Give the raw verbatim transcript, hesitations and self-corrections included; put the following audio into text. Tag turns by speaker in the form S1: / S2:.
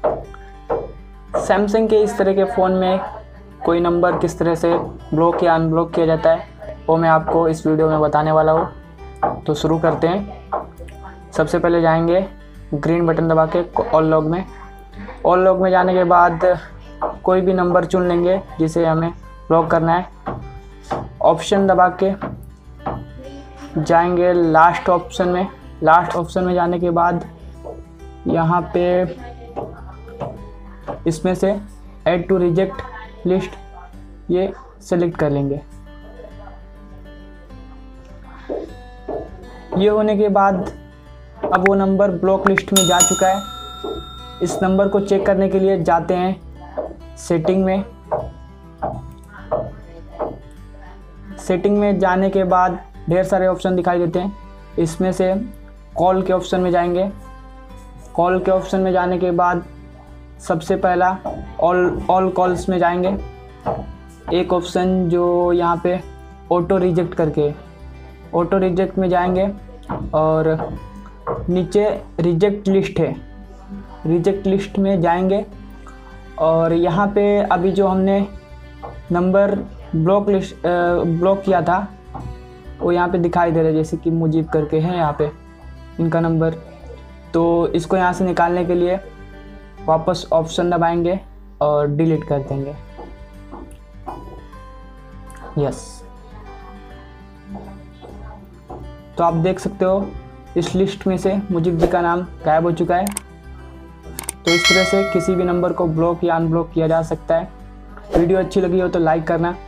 S1: Samsung के इस तरह के फ़ोन में कोई नंबर किस तरह से ब्लॉक या अनब्लॉक किया जाता है वो मैं आपको इस वीडियो में बताने वाला हूँ। तो शुरू करते हैं। सबसे पहले जाएंगे ग्रीन बटन दबा के ऑल लॉग में। ऑल लॉग में जाने के बाद कोई भी नंबर चुन लेंगे जिसे हमें ब्लॉक करना है। ऑप्शन दबा के जाएंगे लास्ट ऑप्शन में। लास्ट ऑप्शन में जाने के बाद यहाँ पे इसमें से ऐड टू रिजेक्ट लिस्ट ये सेलेक्ट कर लेंगे। ये होने के बाद अब वो नंबर ब्लॉक लिस्ट में जा चुका है। इस नंबर को चेक करने के लिए जाते हैं सेटिंग में। सेटिंग में जाने के बाद ढेर सारे ऑप्शन दिखाई देते हैं। इसमें से कॉल के ऑप्शन में जाएंगे। कॉल के ऑप्शन में जाने के बाद सबसे पहला ऑल ऑल कॉल्स में जाएंगे। एक ऑप्शन जो यहाँ पे ऑटो रिजेक्ट करके, ऑटो रिजेक्ट में जाएंगे और नीचे रिजेक्ट लिस्ट है, रिजेक्ट लिस्ट में जाएंगे और यहाँ पे अभी जो हमने नंबर ब्लॉक लिस्ट ब्लॉक किया था वो यहाँ पे दिखाई दे रहा है, जैसे कि मुजीब करके है यहाँ पे इनका नंबर। तो इसको यहाँ से निकालने के लिए वापस ऑप्शन दबाएंगे और डिलीट कर देंगे। यस, तो आप देख सकते हो इस लिस्ट में से मुजीब जी का नाम गायब हो चुका है। तो इस तरह से किसी भी नंबर को ब्लॉक या अनब्लॉक किया जा सकता है। वीडियो अच्छी लगी हो तो लाइक करना।